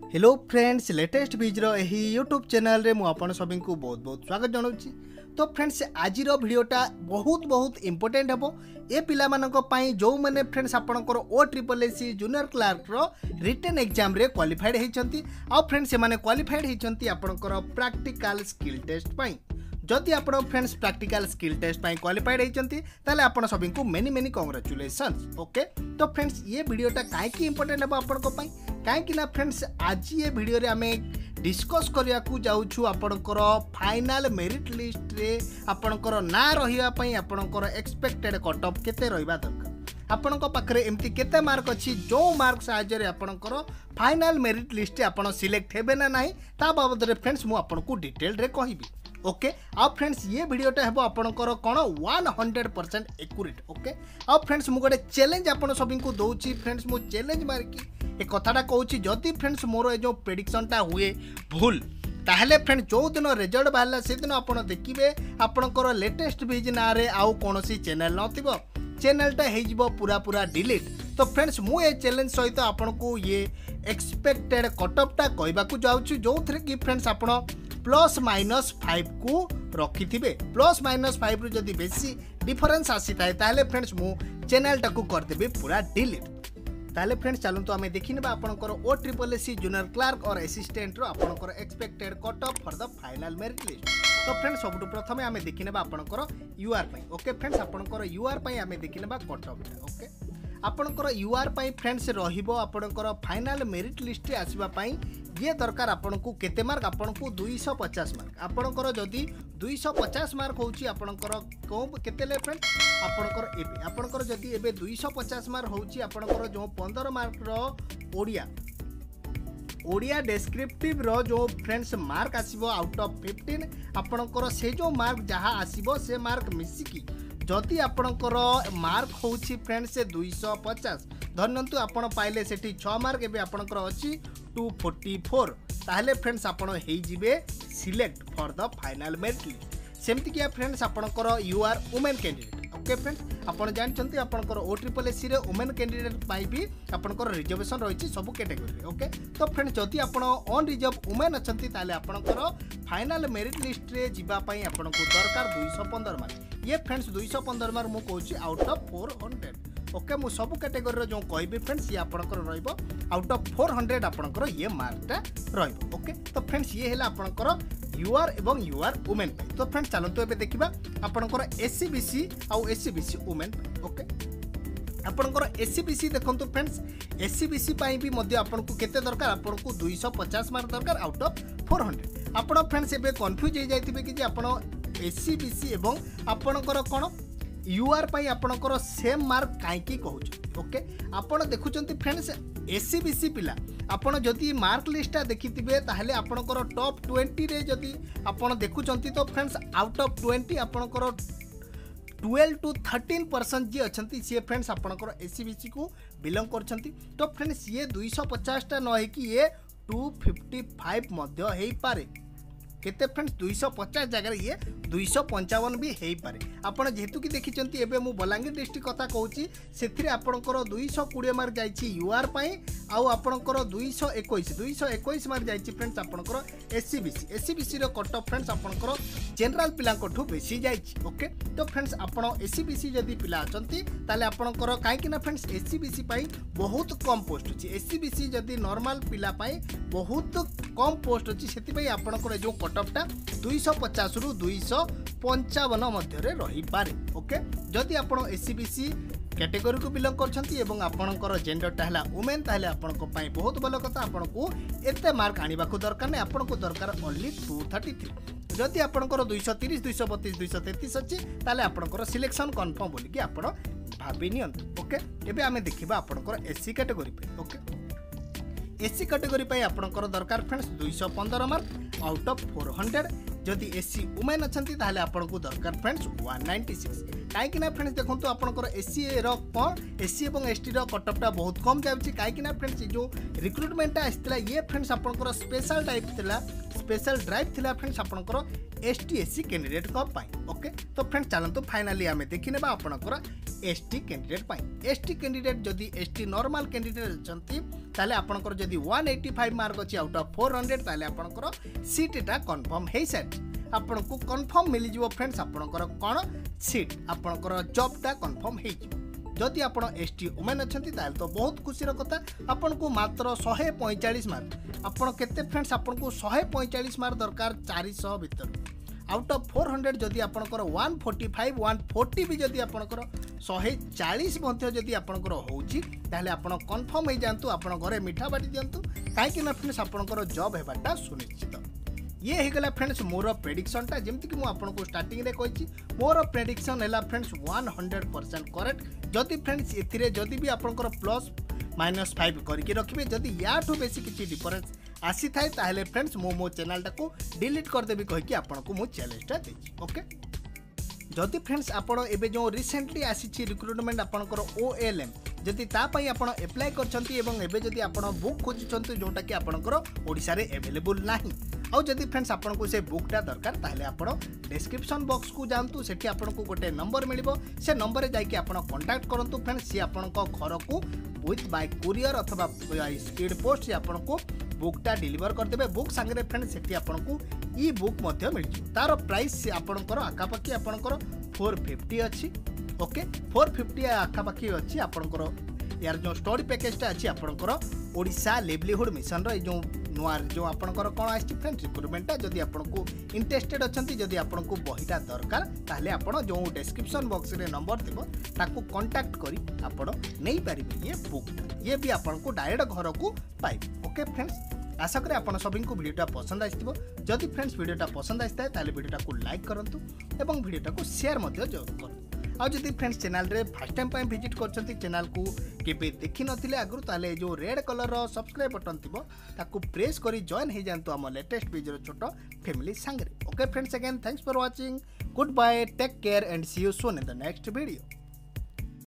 Hello friends, latest भिजर यही YouTube channel रे मुझे सभी को बहुत बहुत स्वागत जनाऊँगी। तो फ्रेंड्स आज भिडियोटा बहुत इंपोर्टेंट हे। ये पिलामानंई जो मैंने फ्रेंड्स आपंकर OSSC junior clerk written exam रे क्वालिफाइड होती आ फ्रेंड्स से क्वालिफाइड होती आपंकर प्रैक्टिकल स्किल टेस्ट पाई। जदि आप फ्रेंड्स प्रैक्टिकल स्किल टेस्ट पाई क्वालिफाइड होती ताले आपण सभी को मेनी कांग्रेचुलेशंस। ओके, तो फ्रेंड्स ये वीडियोटा कहीं इंपोर्टेंट हे आपण कहीं ना फ्रेंड्स आज ये वीडियो रे आमे डिस्कस करिया को जाउछु आपनकर फाइनल मेरिट लिस्ट रे आपनकर ना रहिया पई आपनकर एक्सपेक्टेड कट ऑफ केते रहिबा दरकार। आपनक पाखरे एमती केते मार्क अछि जो मार्क साहाय्य रे आपनकर फाइनल मेरिट लिस्ट आपण सिलेक्ट हेबे ना नाही ता बाबद रे फ्रेंड्स मु आपनकू डिटेल रे कहिबी। ओके, अब फ्रेंड्स ये वीडियोटा हेबो आपनकर कोन 100% एक्यूरेट। ओके, अब फ्रेंड्स मु गोटे चैलेंज आपण सभी को दउची। फ्रेंड्स मु चैलेंज मारकी ए कथाटा कहूँ जदि फ्रेंड्स मोर जो प्रेडिक्शनटा हुए भूल ताहले फ्रेंड जो दिन रिजल्ट बाहर से दिन आप देखिए आपंकर लेटेस्ट भिज ना आउ कौन चैनल नथिबो चैनलटा हो पूरा डिलीट। तो फ्रेंड्स मु ए चैलेंज सहित आपन को ये एक्सपेक्टेड कटअपटा कहवाक जाऊँ जो थे कि फ्रेंड्स आप +-5 को रखि थे। +-5 रु जदि बेसी डिफरेंस आसी थाए ताहले फ्रेंड्स मु चैनलटा को करदेबी पूरा डिलीट। ताले फ्रेंड्स चलूँ तो आम देखी ना आपंकर OSSC जूनियर क्लार्क और असिस्टेंट आपंकर expected cut off for the final merit list. तो फ्रेंड्स सब प्रथम आम देखी ना आपंकर UR पाई। ओके फ्रेंड्स आपंकर UR पाई आम देखी ना कट ऑफ। ओके, आपंकर UR पाई फ्रेंड्स रहिबो आपंकर फाइनल मेरिट लिस्ट आसीबा पाई ये दरकार आपको केते मार्क आपको 250 मार्क। आपंकर जदि 250 मार्क होची आपंकर को केते ले फ्रेंड आपंकर जदि एबे 250 मार्क होची आपंकर जो 15 मार्क रो ओडिया डिस्क्रिप्टिव रो जो फ्रेंड्स मार्क आसीबो आउट ऑफ 15 आपंकर से जो मार्क जहाँ आसीबो से मार्क मिसिकी जदि आपंकर मार्क होची फ्रेंड्स 250 धरनतु आपण पाइले सेठी 6 मार्क एबे आपंकर अछि 244 ताहले फ्रेंड्स आपण हेई जिवे select for the final merit list. सेमति कि फ्रेंड्स आपणकर UR women candidate. Okay friends आपण जानचंती आपणकर OSSC रे वुमेन कैंडिडेट पाई भी आपणकर रिजर्वेशन रहिछि सब कैटेगरी रे। ओके, तो फ्रेंड्स जदि आपण ऑन रिजर्व वुमेन अछंती ताले आपणकर फाइनल मेरिट लिस्ट रे जिबा पई आपणको दरकार 215 मार्क। ये फ्रेंड्स 215 मार्क मु कहूछि आउट ऑफ 400। ओके, मु सब कैटेगरी जो कहबी फ्रेंड्स ये आपणकर रहइबो आउट ऑफ 400 आपणकर ये मार्कटा रहइबो। ओके, तो फ्रेंड्स ये हैला आपणकर UR एवं UR वुमेन। तो फ्रेंड्स चलो तो एबे देखिबा आपणकर SCBC आउ SCBC वुमेन। ओके, आपणकर SCBC देखंतु फ्रेंड्स SCBC पाई भी मध्य आपनको केते दरकार आपनको 250 मार्क दरकार आउट ऑफ 400। आपण फ्रेंड्स एबे कंफ्यूज हो जाइतिबे कि जे आपण SCBC एवं आपणकर कोन UR पाई आपणकर सेम मार्क काई कहउछ। ओके, आपण देखुचंती फ्रेंड्स SCBC पिला आपण जदि मार्क लिस्टा देखिथिबे ताहले आपणकर टॉप 20 रे जदि आपण देखुचंती तो फ्रेंड्स आउट ऑफ 20 आपणकर 12 to 13% जी अच्छी सी फ्रेंड्स आपणकर SCBC को बिलोंग करछंती। तो फ्रेंड्स ये 250 टा न है कि ये 255 मध्य हेई पारे केते फ्रेंड्स 250 जगह ये 255 भी हेई पारे। आपण जेहेतु कि देखिचंती एबे मु बलांगीर डिस्ट्रिक्ट कथा कहूची सेथिरे आपणकर 220 मार्क जाईची UR पाई आउ आपणकर 221 मार्क जाईची फ्रेंड्स आपणकर SCBC रो कट ऑफ फ्रेंड्स आपणकर जनरल पिलांकठू बेसी जाईची। ओके, तो फ्रेंड्स आपण SCBC जदी पिला अछंती ताले आपणकर काहे कि ना फ्रेंड्स SCBC पाई बहुत कम पोस्ट अछि। SCBC जदी नॉर्मल पिला पाई बहुत कम पोस्ट अछि सेति पई आपणकर जो कटअपटा 250 रु 255 मध्य रे रही पारे। ओके, जदि आपण SCBC कैटेगरी को बिलोंग करछंती एवं आपणकर जेंडरटा हला वुमेन ताहले आपणको पई बहुत भलो कथा आपणको एते मार्क आनिबा को दरकार नै आपणको दरकार ओनली 233। जदि आपणकर 230 232 233 अछि ताले आपणकर सिलेक्शन कंफर्म बोली कि आपण भाबी नियंत। ओके, एबे आमे देखिबा आपणकर SC कैटेगरी पे। ओके, SC कैटेगरी पे आपणकर दरकार फ्रेंड्स 215 मार्क आउट ऑफ 400। जदि SC वुमेन अछंती ताहले आपणको दरकार फ्रेंड्स 196। काहे कि ना फ्रेंड्स देखंतु आपणकर SC रो SC एवं ST रो कटअपटा बहुत कम जाउची। काहे कि ना फ्रेंड्स जो रिक्रुटमेंटटा आस्तिला ये फ्रेंड्स आपणकर स्पेशल ड्राइव थिला फ्रेंड्स आपणकर ST SC कैंडिडेट को पाई। ओके तो फ्रेंड्स चलतु फाइनाली आम देखने आपंकर एसटी कैंडिडेट एसटी कैंडिडेट जदि एसटी नॉर्मल कैंडिडेट अच्छा आपंकर जदि 185 मार्क अच्छी आउट ऑफ 400 ताले आपंकर सीटा कन्फर्म हो सारी आपन को कन्फर्म मिल जाव फ्रेंड्स आपंकर कौन सीट आपंकर जॉबटा कन्फर्म हो जदि आप एसटी वुमेन अच्छा तो बहुत खुशीर कथा आपन को मात्र 145 मार्क आपन केते फ्रेंड्स आपन को 145 मार्क दरकार 400 भीतर आउट ऑफ 400 जदि आपनकर 145 140 भी जदि आपनकर 140 मध्य जदि आपनकर होउची ताले आपण कन्फर्म हो जांतु आपण घरे मिठा बाटी दियंतु काहे ना फ्रेंड्स आपनकर जॉब हेबाटा सुनिश्चित ये होगला फ्रेंड्स मोर प्रेडिक्शनटा जमती कि मुझे स्टार्टिंग रे कही मोर प्रेडिक्शन है फ्रेंड्स 100% करेक्ट जदि फ्रेंड्स ए जदि भी आपंकर +-5 करके रखिए जदि याठू बेसी किसी डिफरेंस आसी थाए ताहले फ्रेंड्स मो चैनलटा को डिलीट करदेवी कहीकि आपको मु चैलेंजटा देछि ओके जदि फ्रेंड्स आपण एबे जो रिसेंटली आसी रिक्रुटमेंट आपंकर OLM जदि तापाई आपण एप्लाय करछंती एवं एबे जदि आपण बुक खोजुछंती जोटा कि आपणकर ओडिसा रे अवेलेबल नाही आउ जदि फ्रेंड्स आपन को से बुकटा दरकार ताहले आपण डिस्क्रिप्शन बॉक्स को जानतु सेठी आपन को गोटे नंबर मिलिबो से नंबर रे जाई कि आपण कांटेक्ट करंतु फ्रेंड्स सी आपन को घर को विथ बाय कुरियर अथवा स्पीड पोस्ट से आपन को बुकटा डिलीवर कर देबे बुक संगे फ्रेंड्स सेठी आपन को ई बुक मध्ये मिल जी तार प्राइस आपनकर आखापाखी आपनकर 450 अछि ओके 450 आखापाखी अछि आपनकर यार जो स्टोरी पैकेजटा अछि आपनकर ओडिशा लिवलीहुड मिशन रो जो नुआ जो आपनकर कोन आछि फ्रेंड्स रिक्रुटमेंटटा जदि आपनको इंटरेस्टेड अछंती जदि आपनको बहिटा दरकार ताहले आपण जो डिस्क्रिप्शन बॉक्स रे नंबर थिबो ताकू कांटेक्ट करी आपण नै पारिबे ये बुक ये भी आपनको डायरेक्ट घर को पाइबे ओके फ्रेंड्स आशा करें आप सभी को वीडियोटा पसंद आसो जदि फ्रेंड्स वीडियोटा पसंद आए ताले वीडियोटा को लाइक करूँ और वीडियोटा को शेयर जरूर करूँ आदि फ्रेंड्स चैनल रे फर्स्ट टाइम विजिट कर चैनल को केबे देखि नथिले आगु ताले जो रेड कलर रो सब्सक्राइब बटन थिबो ताकू प्रेस करी जॉइन हो जांतु हम लेटेस्ट वीडियो छोट फैमिली संगे okay friends again thanks for watching good bye take care and see you soon in the next video.